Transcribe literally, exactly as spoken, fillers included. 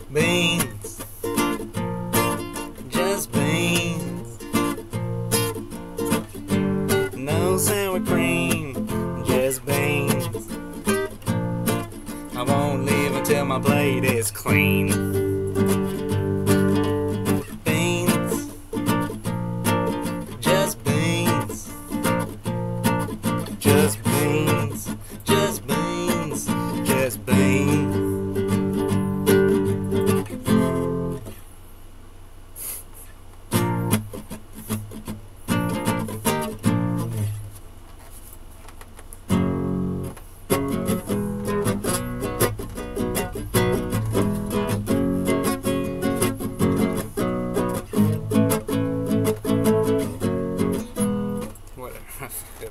Beans, just beans. No sour cream, just beans. I won't leave until my plate is clean. Beans, just beans. Just beans, just beans, just beans. Whatever.